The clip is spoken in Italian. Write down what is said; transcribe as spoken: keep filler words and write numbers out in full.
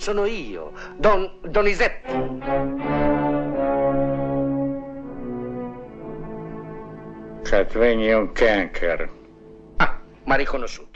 Sono io, Don Donizetti. Catvegni un cancer. Ah, m'ha riconosciuto.